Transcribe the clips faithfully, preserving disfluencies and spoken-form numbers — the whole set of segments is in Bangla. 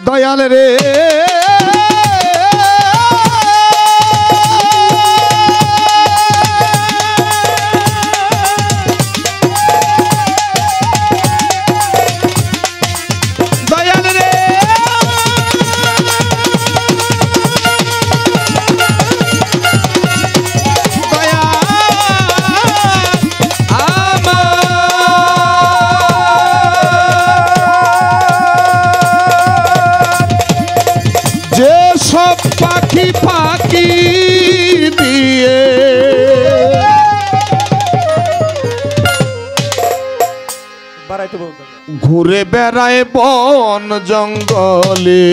দয়াল রে পাখি ফাঁকি দিয়ে ঘুরে বেড়ায় বন জঙ্গলে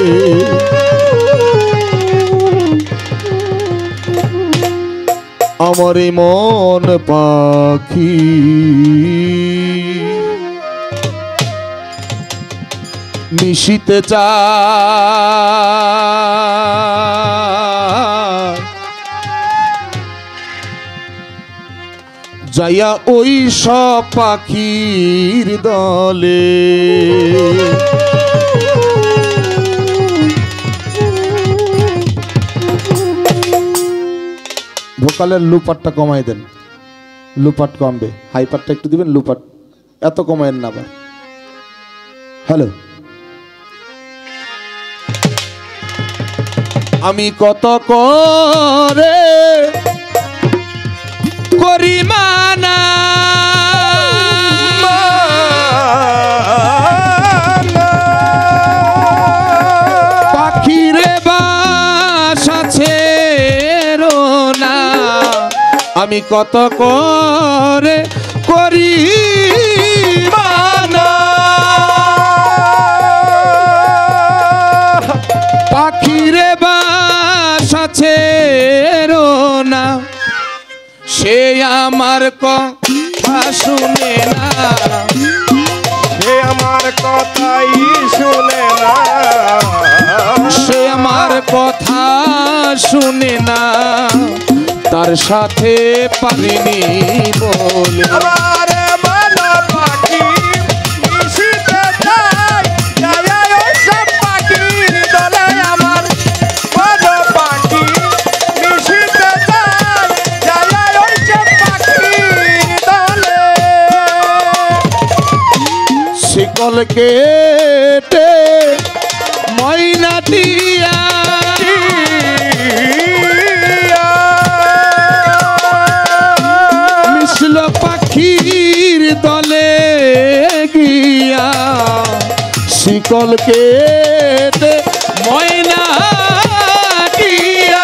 আমার মন পাখি মিশিতে চায় যাইয়া ওই সব পাখির দলে ভোকালের লুপাটটা কমাই দেন, লুপাট কমবে, হাইপারটা একটু দিবেন, লুপাট এত কমায়েন না আবার। হ্যালো, আমি কত করে করি মানা পাখিরে বাসা ছেড়ো না, আমি কত করে করি মানা পাখিরে বাসা ছেড়ো না, সে আমার কথা শুনে না, সে আমার কথাই শুনে না, সে আমার কথা শুনে না, তার সাথে পারিনি বলে আমার মন পাখি মিশিতে চায় যাইয়া ওই সব পাখির দলে, আমার মন পাখি মিশিতে চায় যাইয়া ওই সব পাখির দলে। শিকল কেটে ময়না দিয়া মিশল পাখির দলে গিয়া, শিকল কেটে ময়না দিয়া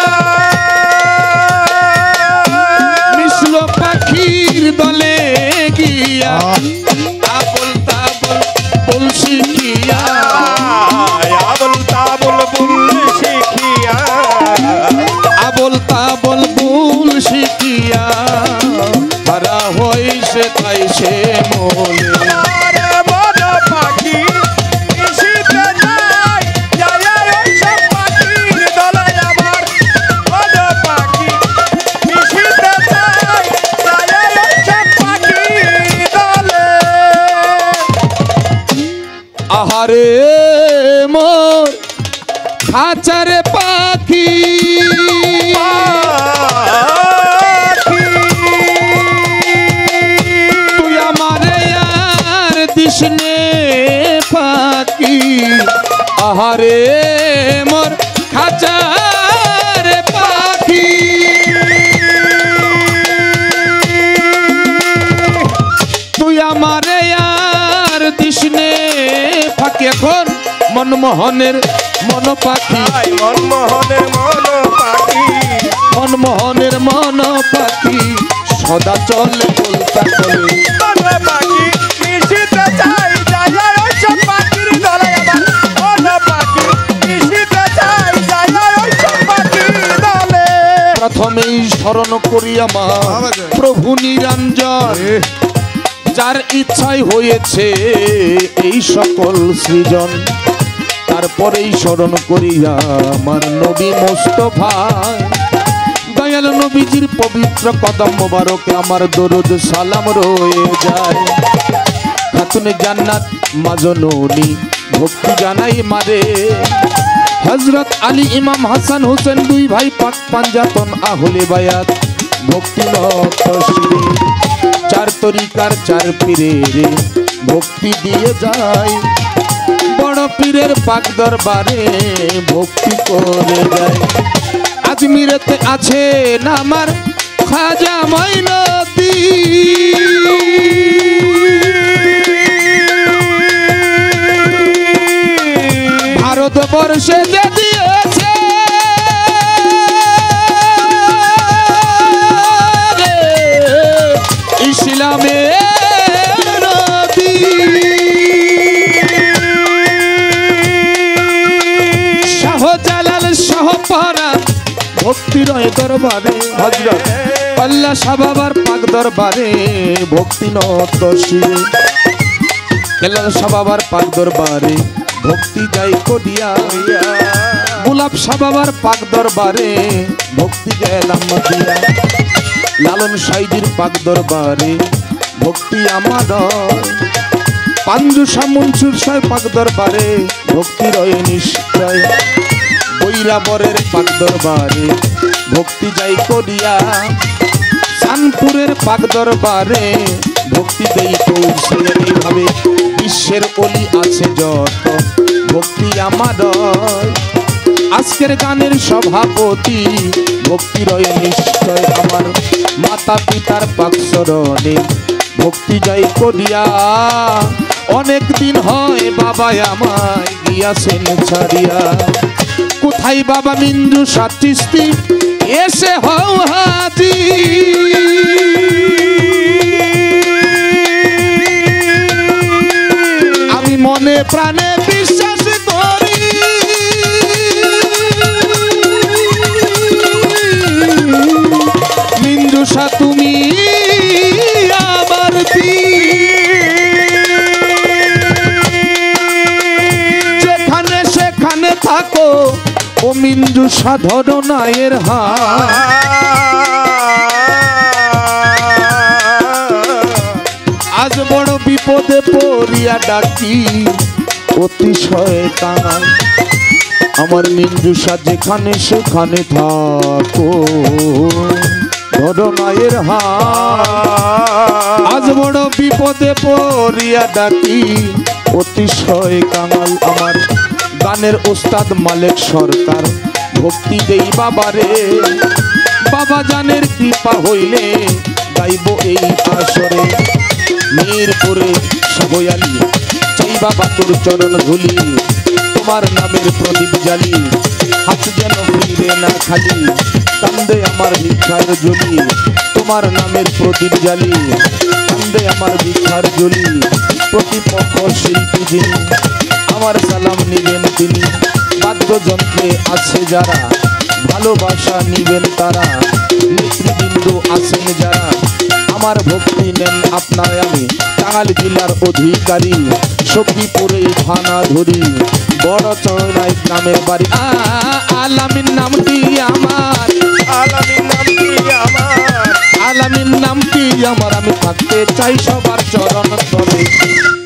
মিশল পাখির দলে গিয়া, আবল তাবল বল শিখিয়া, আবল তাবল বুল শিখিয়া, আবল তাবল বুল শিখিয়া হারা হইছে তাই সে মোলে। আমার মন পাখি মিশিতে চায় যাইয়া ওই সব পাখির দলে, আমার মন পাখি মিশিতে চায় যাইয়া ওই সব পাখির দলে। আহারে মোর খাঁচার পাখি তুই আমারে আর দিসনে পাখি, আহারে মোর খাঁচার পাখি তুই আমারে আর দিসনে ফাঁকি। এখন মনমোহনের মন পাখি, মনমোহনের মন পাখি, মনমোহনের মন পাখি সদা চলে বলতা চলে, মন পাখি মিশিতে চাই যাইয়া ওই সব পাখির দলে, আমার মন পাখি মিশিতে চাই যাইয়া ওই সব পাখির দলে। প্রথমেই স্মরণ করি আমার প্রভু নিরঞ্জন, যার ইচ্ছাই হয়েছে এই সকল সৃজন, তারপরেই স্মরণ করিয়া আমার নবী মোস্তফা, দয়াল নবীজির পবিত্র কদম মোবারকে আমার দরুদ সালাম রয়ে যায়। খাতুনে জান্নাত মা জননী ভক্তি জানাই মারে। হযরত আলী ইমাম হাসান হোসেন দুই ভাই পাক পাঞ্জাতন আহলে বায়াত ভক্তি নত শিরে। চার তরিকার চার পীরের ভক্তি দিয়ে যায়, বড় পীরের পাক দরবারে ভক্তি করে যায়। আজমিরেতে আছে না আমার খাজা মঈনুদ্দিন, ভারতবর্ষে যে দিয়েছে ইসলামের নদী। শাহজালাল শাহপরাণ ভক্তি রয় দরবারে, হযরত আল্লাহ শাহ বাবার পাক দরবারে ভক্তি নত শিরে। কেলাল শাহ বাবার পাক দরবারে ভক্তি যাই করিয়া, গোলাপ শাহ বাবার পাক দরবারে ভক্তি যায় লাম্মাদিয়া। লালন সাইদির পাক দরবারে ভক্তি আমার, পাঞ্জু শাহ মনসুর শাহ পাক দরবারে ভক্তি রয়ে নিশ্চয়। বৈরাবরের পাক দরবারে ভক্তি যাই করিয়া, চাঁদপুরের পাক দরবারে ভক্তি দেই পৌঁছে। এইভাবে বিশ্বের অলি আছে যত ভক্তি আমার। আজকের গানের সভাপতি ভক্তি রয়ে নিশ্চয় আমার। মাতা পিতার পাক চরণে ভক্তি যাই করিয়া, অনেক দিন হয় বাবা আমায় গিয়াছেন ছাড়িয়া। কোথায় বাবা মিঞ্জু শাহ চিশতি এসে হও হাজির। আমি মনে প্রাণে বিশ্বাস করি মিঞ্জু শাহ তুমি আমার যেখানে সেখানে থাকো ও মিঞ্জু শাহ ধরনায়ের হাত। আজ বড় বিপদে পড়িয়া ডাকি অতিশয় কাঙাল, আমার মিঞ্জু শাহ যেখানে সেখানে থাকো ধরনায়ের হাত। আজ বড় বিপদে পড়িয়া ডাকি অতিশয় কাঙাল, আমার গানের ওস্তাদ মালেক সরকার ভক্তি দেই বাবারে। বাবা জানের কৃপা হইলে গাইব এই আসরে। মিরপুরে সবয়ালি চাই বাবা তোর চরণ ধুলি, তোমার নামের প্রদীপ জালি, হাত যেন ফিরে না খালি, কান্দে আমার ভিক্ষার জলি। তোমার নামের প্রদীপ জালি, কান্দে আমার ভিক্ষার জলি। প্রতিপক্ষ শিল্পী যিনি আমার সালাম নিবেন তিনি, বাদ্যযন্ত্রে আছে যারা ভালোবাসা নিবেন তারা, নেতৃবৃন্দ আছেন যারা আমার ভক্তি নেন আপনায়। আমি টাঙ্গাইল জেলার অধিকারী, সখীপুরে থানা ধরি, বড় চৌরাই গ্রামের বাড়ি। আলামিন নামটি আমার, আলামিন নামটি আমার, আলামিন নামটি আমার। আমি থাকতে চাই সবার চরণ তলে।